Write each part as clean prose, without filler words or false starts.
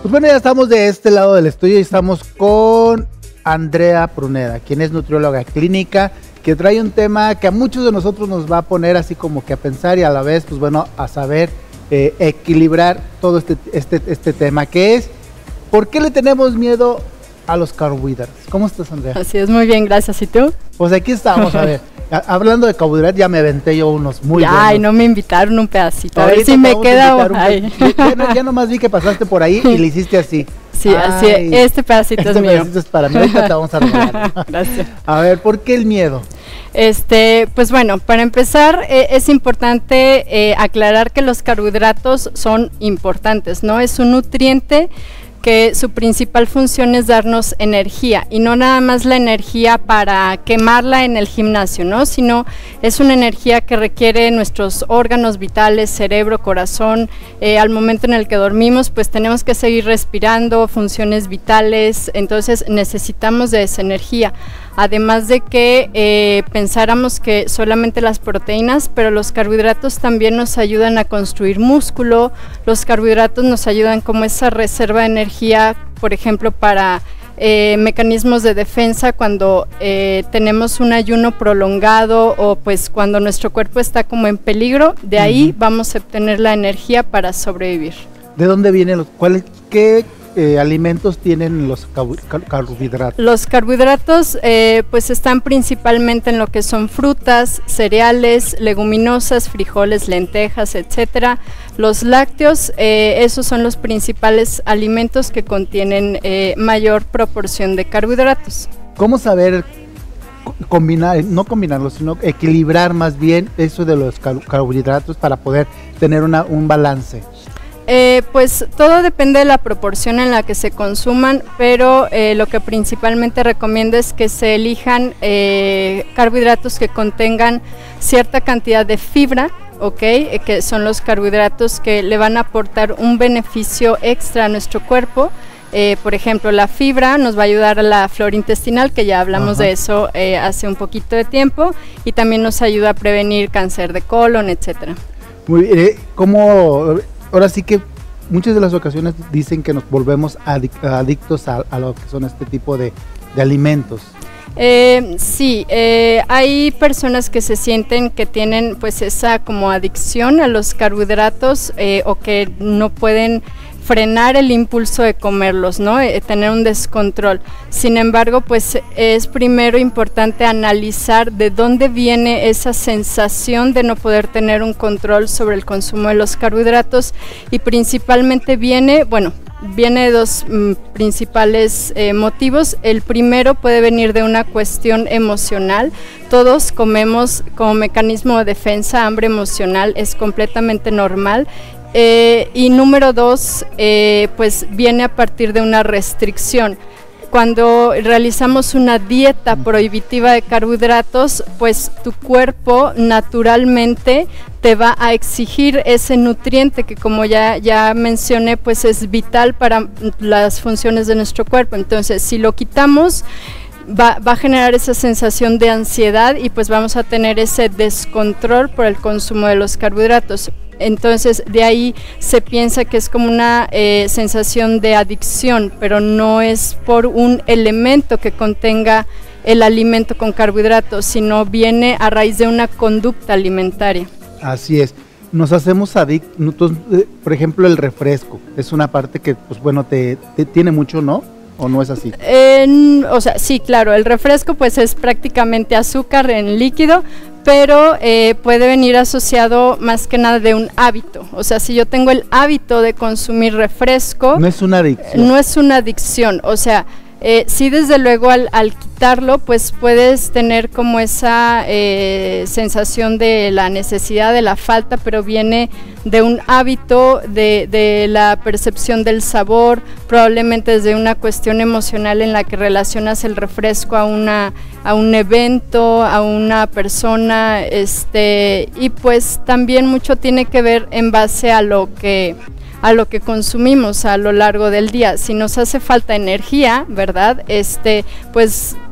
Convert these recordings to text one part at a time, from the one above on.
Pues bueno, ya estamos de este lado del estudio y estamos con Andrea Pruneda, quien es nutrióloga clínica, que trae un tema que a muchos de nosotros nos va a poner así como que a pensar y a la vez, pues bueno, a saber equilibrar todo este tema, que es ¿por qué le tenemos miedo a los carbohidratos? ¿Cómo estás, Andrea? Así es, muy bien, gracias. ¿Y tú? Pues aquí estamos, a ver. Hablando de carbohidratos, ya me aventé yo unos muy buenos. Ay, no me invitaron un pedacito. A ver Ahorita si me queda. Ya nomás vi que pasaste por ahí y le hiciste así. Sí, así es. Este pedacito es mío. Este pedacito es para mí. Ahorita te vamos a regalar. Gracias. A ver, ¿por qué el miedo? Pues bueno, para empezar es importante aclarar que los carbohidratos son importantes, ¿no? Es un nutriente que su principal función es darnos energía, y no nada más la energía para quemarla en el gimnasio, ¿no? Sino es una energía que requiere nuestros órganos vitales, cerebro, corazón. Al momento en el que dormimos, pues tenemos que seguir respirando, funciones vitales, entonces necesitamos de esa energía. Además de que pensáramos que solamente las proteínas, pero los carbohidratos también nos ayudan a construir músculo. Los carbohidratos nos ayudan como esa reserva de energía, por ejemplo, para mecanismos de defensa cuando tenemos un ayuno prolongado, o pues cuando nuestro cuerpo está como en peligro. De ahí vamos a obtener la energía para sobrevivir. ¿De dónde vienen qué alimentos tienen los carbohidratos? Los carbohidratos pues están principalmente en lo que son frutas, cereales, leguminosas, frijoles, lentejas, etcétera. Los lácteos, esos son los principales alimentos que contienen mayor proporción de carbohidratos. ¿Cómo saber combinar, no combinarlos, sino equilibrar más bien eso de los carbohidratos para poder tener un balance? Pues todo depende de la proporción en la que se consuman, pero lo que principalmente recomiendo es que se elijan carbohidratos que contengan cierta cantidad de fibra, que son los carbohidratos que le van a aportar un beneficio extra a nuestro cuerpo. Por ejemplo, la fibra nos va a ayudar a la flora intestinal, que ya hablamos de eso hace un poquito de tiempo, y también nos ayuda a prevenir cáncer de colon, etcétera. Muy bien, ahora sí que muchas de las ocasiones dicen que nos volvemos adictos a lo que son este tipo de alimentos. Sí, hay personas que se sienten que tienen pues esa como adicción a los carbohidratos, o que no pueden frenar el impulso de comerlos, ¿no? Tener un descontrol. Sin embargo, pues es primero importante analizar de dónde viene esa sensación de no poder tener un control sobre el consumo de los carbohidratos, y principalmente viene de dos principales motivos. El primero puede venir de una cuestión emocional. Todos comemos como mecanismo de defensa, hambre emocional, es completamente normal. Y número dos, pues viene a partir de una restricción. Cuando realizamos una dieta prohibitiva de carbohidratos, pues tu cuerpo naturalmente te va a exigir ese nutriente que, como ya mencioné, pues es vital para las funciones de nuestro cuerpo. Entonces, si lo quitamos, va a generar esa sensación de ansiedad, y pues vamos a tener ese descontrol por el consumo de los carbohidratos. Entonces de ahí se piensa que es como una sensación de adicción, pero no es por un elemento que contenga el alimento con carbohidratos, sino viene a raíz de una conducta alimentaria. Así es, nos hacemos adictos. Por ejemplo, el refresco es una parte que pues bueno te tiene mucho, ¿no? ¿O no es así? O sea, sí, claro, el refresco pues es prácticamente azúcar en líquido, pero puede venir asociado más que nada de un hábito. O sea, si yo tengo el hábito de consumir refresco... No es una adicción. No es una adicción, o sea, sí, desde luego al quitarlo, pues puedes tener como esa sensación de la necesidad, de la falta, pero viene de un hábito, de la percepción del sabor, probablemente desde una cuestión emocional en la que relacionas el refresco a un evento, a una persona, y pues también mucho tiene que ver en base a lo que consumimos a lo largo del día. Si nos hace falta energía, ¿verdad? Pues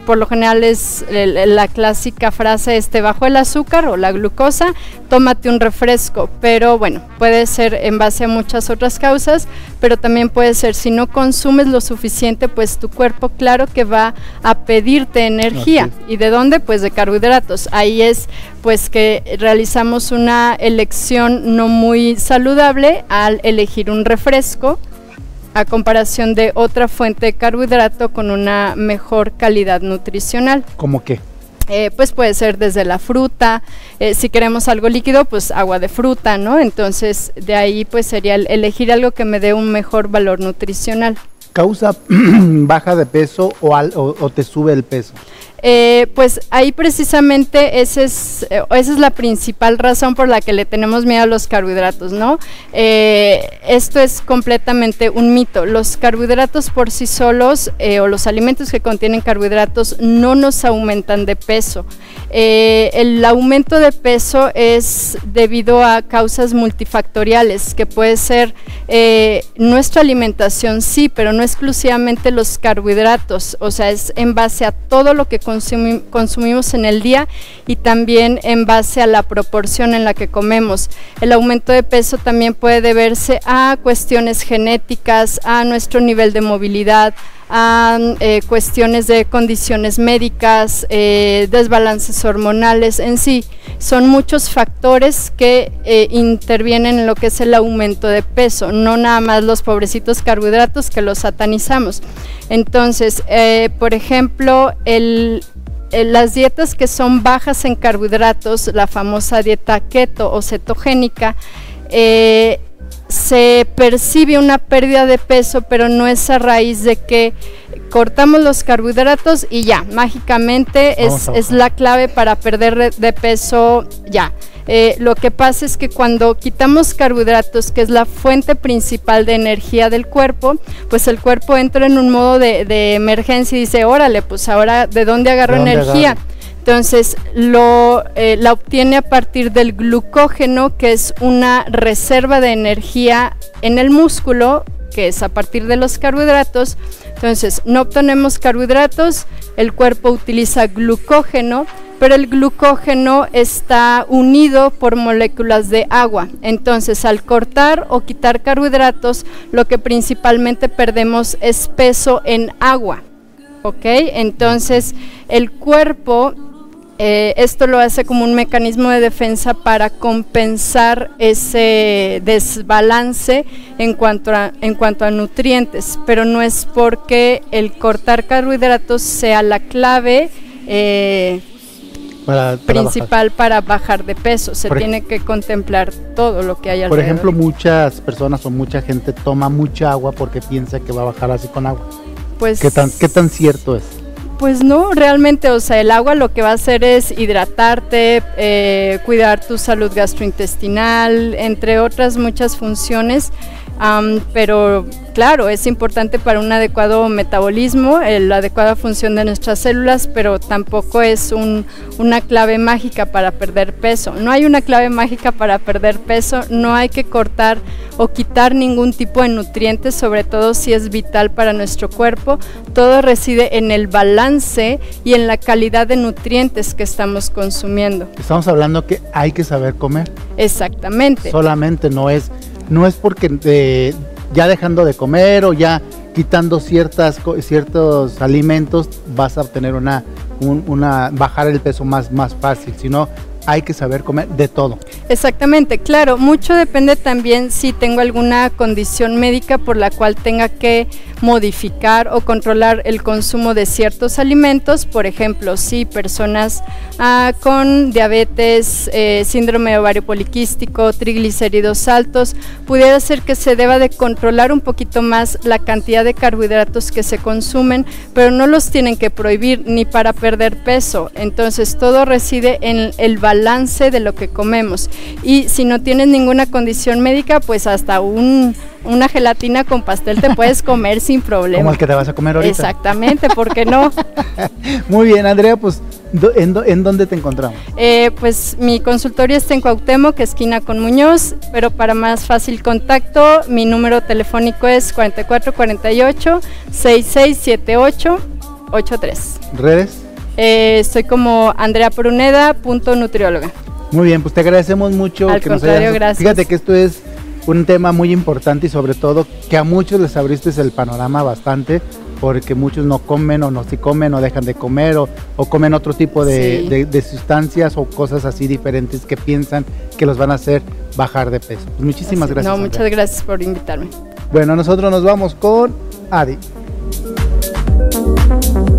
por lo general es la clásica frase, bajo el azúcar o la glucosa, tómate un refresco, pero bueno, puede ser en base a muchas otras causas, pero también puede ser si no consumes lo suficiente, pues tu cuerpo claro que va a pedirte energía. ¿Y de dónde? Pues de carbohidratos. Ahí es pues que realizamos una elección no muy saludable al elegir un refresco a comparación de otra fuente de carbohidrato con una mejor calidad nutricional. ¿Cómo qué? Pues puede ser desde la fruta, si queremos algo líquido, pues agua de fruta, ¿no? Entonces de ahí pues sería elegir algo que me dé un mejor valor nutricional. ¿Causa baja de peso o te sube el peso? Pues ahí precisamente esa es la principal razón por la que le tenemos miedo a los carbohidratos, ¿no? Esto es completamente un mito. Los carbohidratos por sí solos o los alimentos que contienen carbohidratos no nos aumentan de peso. El aumento de peso es debido a causas multifactoriales, que puede ser nuestra alimentación, sí, pero no exclusivamente los carbohidratos, o sea, es en base a todo lo que consumimos en el día y también en base a la proporción en la que comemos. El aumento de peso también puede deberse a cuestiones genéticas, a nuestro nivel de movilidad, a cuestiones de condiciones médicas, desbalances hormonales, en sí, son muchos factores que intervienen en lo que es el aumento de peso, no nada más los pobrecitos carbohidratos que los satanizamos. Entonces, por ejemplo, las dietas que son bajas en carbohidratos, la famosa dieta keto o cetogénica, se percibe una pérdida de peso, pero no es a raíz de que cortamos los carbohidratos y ya, mágicamente es la clave para perder de peso ya. Lo que pasa es que cuando quitamos carbohidratos, que es la fuente principal de energía del cuerpo, pues el cuerpo entra en un modo de emergencia y dice, órale, pues ahora ¿de dónde agarro energía? Entonces la obtiene a partir del glucógeno, que es una reserva de energía en el músculo, que es a partir de los carbohidratos. Entonces no obtenemos carbohidratos, el cuerpo utiliza glucógeno, pero el glucógeno está unido por moléculas de agua. Entonces al cortar o quitar carbohidratos, lo que principalmente perdemos es peso en agua, ¿ok? Entonces el cuerpo esto lo hace como un mecanismo de defensa para compensar ese desbalance en cuanto a nutrientes, pero no es porque el cortar carbohidratos sea la clave principal para bajar de peso. Se tiene que contemplar todo lo que hay alrededor. Por ejemplo, muchas personas o mucha gente toma mucha agua porque piensa que va a bajar así con agua. Pues, ¿qué tan cierto es? Pues no, realmente, o sea, el agua lo que va a hacer es hidratarte, cuidar tu salud gastrointestinal, entre otras muchas funciones, pero claro, es importante para un adecuado metabolismo, la adecuada función de nuestras células, pero tampoco es una clave mágica para perder peso. No hay una clave mágica para perder peso, no hay que cortar o quitar ningún tipo de nutrientes, sobre todo si es vital para nuestro cuerpo. Todo reside en el balance y en la calidad de nutrientes que estamos consumiendo. Estamos hablando que hay que saber comer. Exactamente. Solamente no es porque ya dejando de comer o ya quitando ciertos alimentos vas a obtener bajar el peso más fácil, sino hay que saber comer de todo. Exactamente, claro, mucho depende también si tengo alguna condición médica por la cual tenga que modificar o controlar el consumo de ciertos alimentos. Por ejemplo, si personas con diabetes, síndrome de ovario poliquístico, triglicéridos altos, pudiera ser que se deba de controlar un poquito más la cantidad de carbohidratos que se consumen, pero no los tienen que prohibir ni para perder peso. Entonces todo reside en el balance de lo que comemos, y si no tienes ninguna condición médica, pues hasta una gelatina con pastel te puedes comer sin problema. Como el que te vas a comer ahorita. Exactamente, ¿por qué no? Muy bien, Andrea, pues ¿en dónde te encontramos? Pues mi consultorio está en Cuauhtémoc, esquina con Muñoz, pero para más fácil contacto, mi número telefónico es 4448-6678. 83. ¿Redes? Soy como andreapruneda.nutrióloga. Muy bien, pues te agradecemos mucho. Al contrario, gracias. Fíjate que esto es un tema muy importante y sobre todo que a muchos les abriste el panorama bastante, porque muchos no comen o no si comen o dejan de comer o comen otro tipo de sustancias o cosas así diferentes que piensan que los van a hacer bajar de peso. Pues muchísimas gracias. No, muchas gracias por invitarme. Bueno, nosotros nos vamos con Adi.